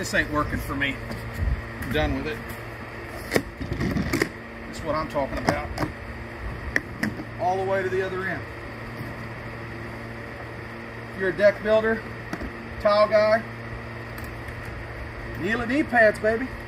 this ain't working for me. I'm done with it. That's what I'm talking about. All the way to the other end. If you're a deck builder, tile guy, knee pads, baby.